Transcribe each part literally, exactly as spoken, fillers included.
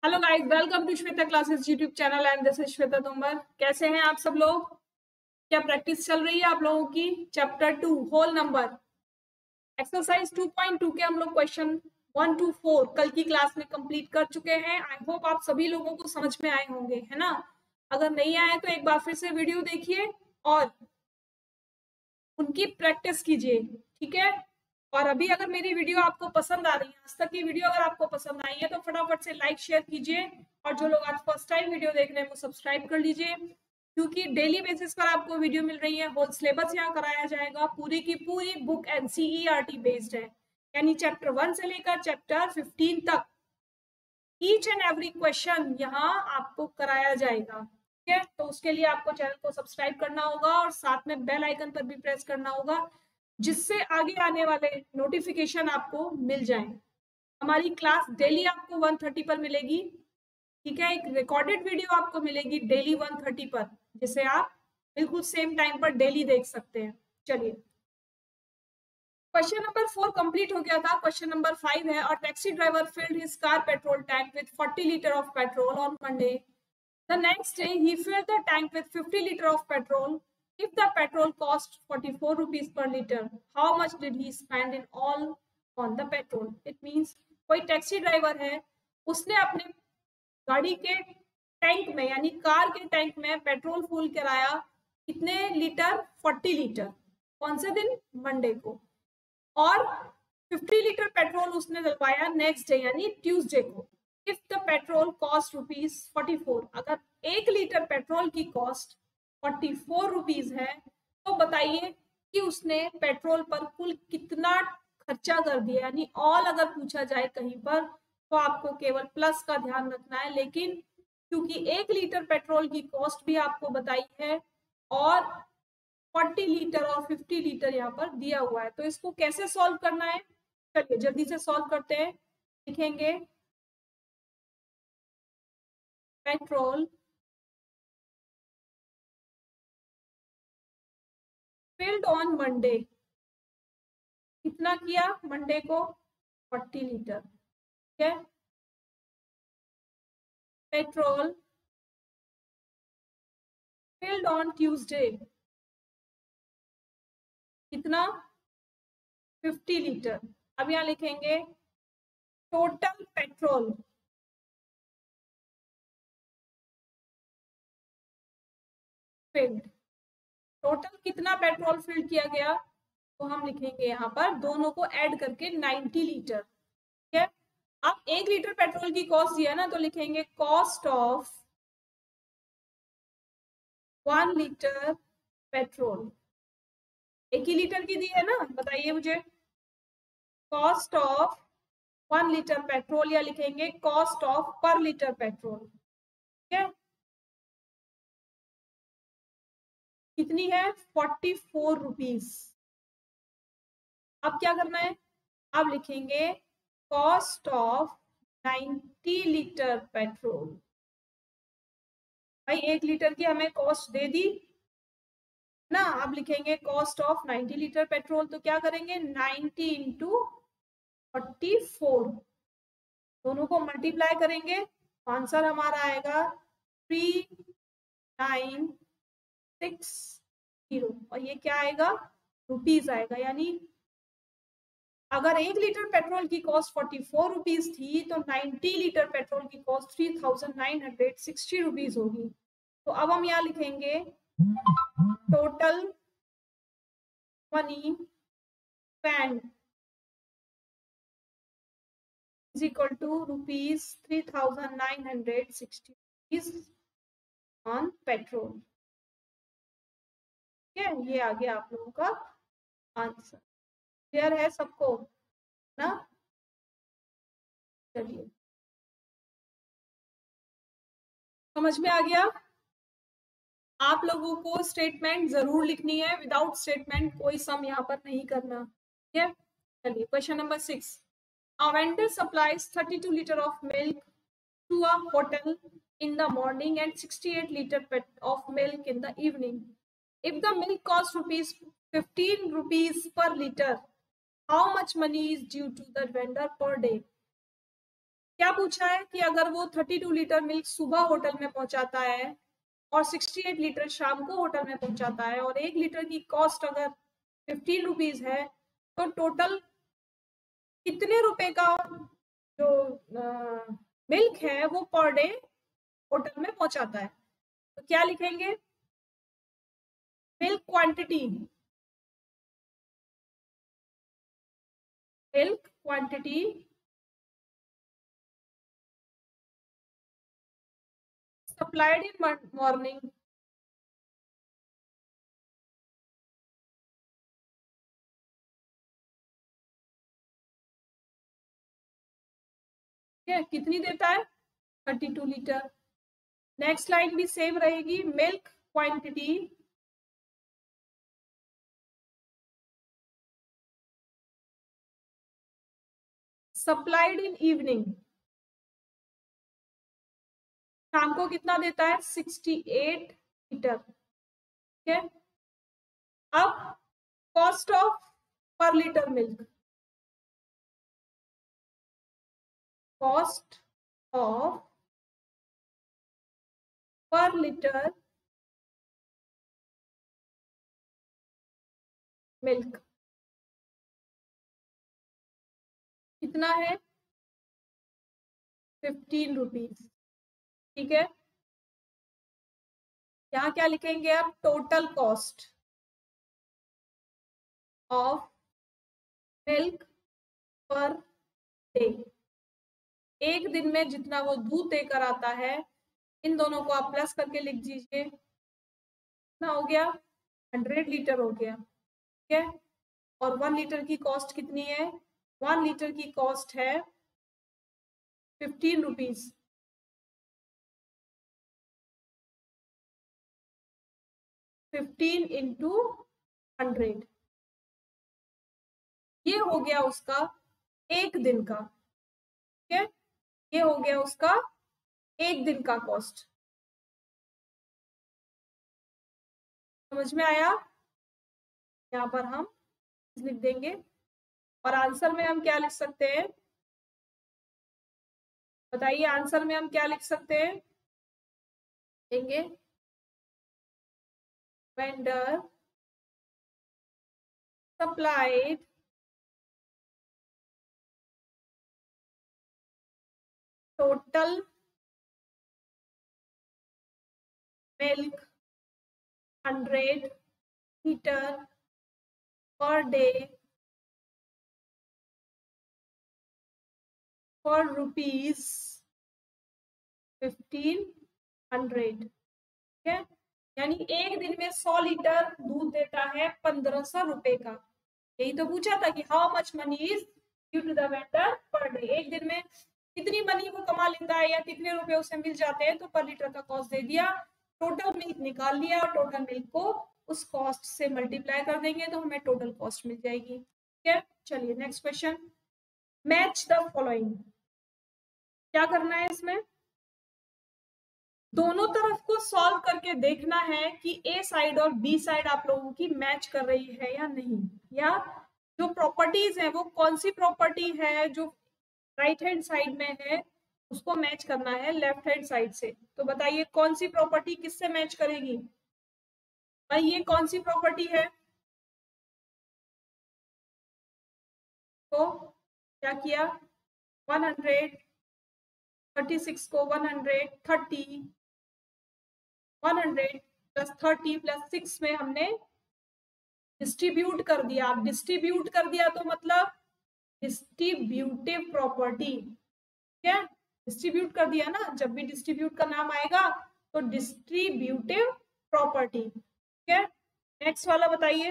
Hello guys, welcome to Shweta classes YouTube channel and this is Shweta Tomar. कैसे हैं आप सब लोग? क्या प्रैक्टिस चल रही है आप लोगों की? Chapter two whole number exercise two point two के हम लोग क्वेश्चन वन टू फोर कल की क्लास में कंप्लीट कर चुके हैं। आई होप आप सभी लोगों को समझ में आए होंगे, है ना? अगर नहीं आए तो एक बार फिर से वीडियो देखिए और उनकी प्रैक्टिस कीजिए, ठीक है? और अभी अगर मेरी वीडियो आपको पसंद आ रही है, आज तक की वीडियो अगर आपको पसंद आई है तो फटाफट से लाइक शेयर कीजिए और जो लोग आज फर्स्ट टाइम वीडियो देख रहे हैं वो सब्सक्राइब कर लीजिए, क्योंकि डेली बेसिस पर आपको वीडियो मिल रही है। होल सिलेबस यहाँ कराया जाएगा, पूरी की पूरी बुक एनसीईआरटी बेस्ड है, यानी चैप्टर वन से लेकर चैप्टर फिफ्टीन तक ईच एंड एवरी क्वेश्चन यहाँ आपको कराया जाएगा, ठीक है? तो उसके लिए आपको चैनल को सब्सक्राइब करना होगा और साथ में बेल आइकन पर भी प्रेस करना होगा, जिससे आगे आने वाले नोटिफिकेशन आपको मिल जाए। हमारी क्लास डेली आपको वन थर्टी पर मिलेगी, ठीक है? एक रिकॉर्डेड वीडियो आपको मिलेगी डेली वन थर्टी पर, जिसे आप बिल्कुल सेम टाइम पर डेली देख सकते हैं। चलिए, क्वेश्चन नंबर फोर कंप्लीट हो गया था। क्वेश्चन नंबर फाइव है, और taxi driver filled his car petrol tank with forty litre of petrol on Monday. The next day he filled the tank with fifty litre of petrol. If the petrol cost forty-four rupees per liter, how much did he spend in all on the petrol? It means कोई taxi driver है, उसने अपने गाड़ी के tank में यानी car के tank में पेट्रोल फुल कराया कितने लीटर? Forty litre. कौन से दिन? मंडे को। और फिफ्टी लीटर पेट्रोल उसने डलवाया नेक्स्ट डे यानी ट्यूसडे को। If the petrol cost rupees forty four, अगर एक लीटर पेट्रोल की कॉस्ट फोर्टी फोर रुपीज है तो बताइए कि उसने पेट्रोल पर कुल कितना खर्चा कर दिया। यानी ऑल अगर पूछा जाए कहीं पर तो आपको केवल प्लस का ध्यान रखना है, लेकिन क्योंकि एक लीटर पेट्रोल की कॉस्ट भी आपको बताई है और फोर्टी लीटर और फिफ्टी लीटर यहाँ पर दिया हुआ है, तो इसको कैसे सॉल्व करना है? चलिए जल्दी से सॉल्व करते हैं। लिखेंगे पेट्रोल फिल्ड ऑन मंडे, कितना किया मंडे को? फोर्टी लीटर, ठीक है? पेट्रोल फिल्ड ऑन ट्यूसडे, कितना? Fifty litre. अब यहाँ लिखेंगे टोटल पेट्रोल फिल्ड, टोटल कितना पेट्रोल फिल किया गया? तो हम लिखेंगे यहाँ पर दोनों को ऐड करके नाइंटी लीटर, ठीक है? अब एक लीटर पेट्रोल की कॉस्ट दिया ना, तो लिखेंगे cost of one litre petrol. एक ही लीटर की दी है ना, बताइए मुझे। Cost of one litre petrol, या लिखेंगे cost of per litre petrol, ठीक है? कितनी है? Forty four rupees. अब क्या करना है? अब लिखेंगे cost of ninety litre petrol. भाई एक लीटर की हमें कॉस्ट दे दी ना, अब लिखेंगे cost of ninety litre petrol, तो क्या करेंगे? नाइंटी इंटू फोर्टी फोर, दोनों को मल्टीप्लाई करेंगे, आंसर हमारा आएगा थ्री नाइन सिक्स जीरो, और ये क्या आएगा? रुपीज आएगा। यानी अगर एक लीटर पेट्रोल की कॉस्ट फोर्टी फोर रुपीज थी तो नाइंटी लीटर पेट्रोल की cost three thousand nine hundred sixty rupees होगी। तो अब हम यहाँ लिखेंगे total money spend is equal to rupees three thousand nine hundred sixty rupees on petrol, ठीक है? ये आ गया आप लोगों का आंसर। क्लियर है सबको ना? चलिए, समझ में आ गया? आप लोगों को स्टेटमेंट जरूर लिखनी है, विदाउट स्टेटमेंट कोई सम यहाँ पर नहीं करना, ठीक है? चलिए, question number six. A vendor supplies thirty-two liter of milk to a hotel in the morning and sixty-eight liter of milk in the evening. If the milk costs rupees fifteen rupees per liter, how much money is due to the vendor per day? क्या पूछा है कि अगर वो thirty to litre milk सुबह hotel में पहुंचाता है और सिक्सटी एट लीटर शाम को होटल में पहुंचाता है और एक लीटर की कॉस्ट अगर फिफ्टीन रुपीज है, तो टोटल कितने रुपए का जो मिल्क है वो पर डे होटल में पहुंचाता है? तो क्या लिखेंगे? Milk quantity, milk quantity supplied in morning है कितनी देता है? थर्टी टू लीटर। नेक्स्ट लाइन भी सेम रहेगी, milk quantity supplied in evening, शाम को कितना देता है? Sixty eight litre. ठीक है, अब cost of per litre milk, cost of per litre milk कितना है? Fifteen rupees. ठीक है, यहाँ क्या लिखेंगे आप? Total cost of milk per day, एक दिन में जितना वो दूध देकर आता है, इन दोनों को आप प्लस करके लिख दीजिए, कितना हो गया? हंड्रेड लीटर हो गया। ठीक है, और वन लीटर की कॉस्ट कितनी है? वन लीटर की कॉस्ट है fifteen rupees. Fifteen into hundred, ये हो गया उसका एक दिन का। ठीक है, ये हो गया उसका एक दिन का कॉस्ट। समझ में आया? यहाँ पर हम लिख देंगे और आंसर में हम क्या लिख सकते हैं? बताइए, आंसर में हम क्या लिख सकते हैं? देंगे vendor supplied total milk hundred litre per day for rupees fifteen hundred. ठीक है, यानी एक दिन में सौ लीटर दूध देता है पंद्रह सौ रुपए का। यही तो पूछा था कि how much money is due to the vendor per day, एक दिन में कितनी मनी वो कमा लेता है या कितने रुपए उसे मिल जाते हैं। तो पर लीटर का कॉस्ट दे दिया, टोटल मिल्क निकाल लिया और टोटल मिल्क को उस कॉस्ट से मल्टीप्लाई कर देंगे तो हमें टोटल कॉस्ट मिल जाएगी। ठीक है, चलिए next question, match the following. क्या करना है इसमें? दोनों तरफ को सॉल्व करके देखना है कि ए साइड और बी साइड आप लोगों की मैच कर रही है या नहीं, या जो प्रॉपर्टीज है वो कौन सी प्रॉपर्टी है जो राइट हैंड साइड में है उसको मैच करना है लेफ्ट हैंड साइड से। तो बताइए कौन सी प्रॉपर्टी किससे मैच करेगी? भाई ये कौन सी प्रॉपर्टी है? तो क्या किया? वन हंड्रेड थर्टी सिक्स को one hundred thirty one hundred plus thirty plus six में हमने डिस्ट्रीब्यूट कर दिया। अब डिस्ट्रीब्यूट कर दिया तो मतलब डिस्ट्रीब्यूटिव प्रॉपर्टी। क्या डिस्ट्रीब्यूट कर दिया ना, जब भी डिस्ट्रीब्यूट का नाम आएगा तो डिस्ट्रीब्यूटिव प्रॉपर्टी। ठीक है, नेक्स्ट वाला बताइए,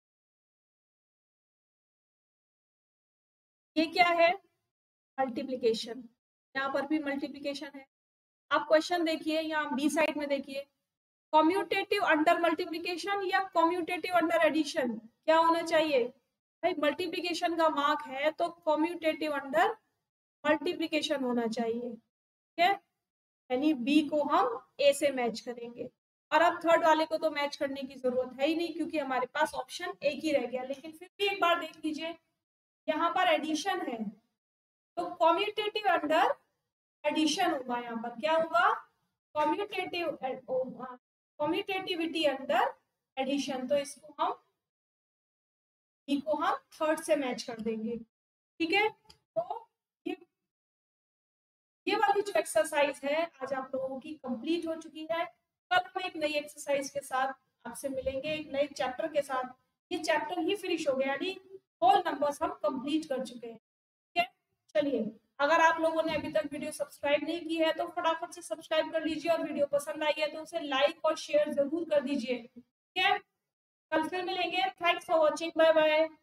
ये क्या है? मल्टीप्लिकेशन। यहाँ पर भी मल्टीप्लिकेशन है। आप क्वेश्चन देखिए, यहाँ बी साइड में देखिए, कॉम्यूटेटिव अंडर मल्टीप्लिकेशन या कॉम्यूटेटिव अंडर एडिशन, क्या होना चाहिए? भाई मल्टीप्लिकेशन का मार्क है तो कॉम्यूटेटिव अंडर मल्टीप्लिकेशन होना चाहिए। ठीक है, यानी बी को हम ए से मैच करेंगे। और अब थर्ड वाले को तो मैच करने की जरूरत है ही नहीं क्योंकि हमारे पास ऑप्शन एक ही रह गया। लेकिन फिर भी एक बार देख लीजिए, यहाँ पर एडिशन है तो कॉम्यूटेटिव अंडर एडिशन होगा। यहाँ पर क्या होगा, कॉम्यूटेटिव कॉम्यूटेटिविटी अंडर एडिशन। तो इसको हम ई को हम थर्ड से मैच कर देंगे, ठीक है। तो ये ये वाली जो एक्सरसाइज है आज आप लोगों की कंप्लीट हो चुकी है। कल हम एक नई एक्सरसाइज के साथ आपसे मिलेंगे, एक नए चैप्टर के साथ। ये चैप्टर ही फिनिश हो गया, यानी होल नंबर्स हम कंप्लीट कर चुके हैं, ठीक है। चलिए, अगर आप लोगों ने अभी तक वीडियो सब्सक्राइब नहीं की है तो फटाफट से सब्सक्राइब कर लीजिए, और वीडियो पसंद आई है तो उसे लाइक और शेयर जरूर कर दीजिए, ठीक है। कल फिर मिलेंगे। Thanks for watching, bye bye.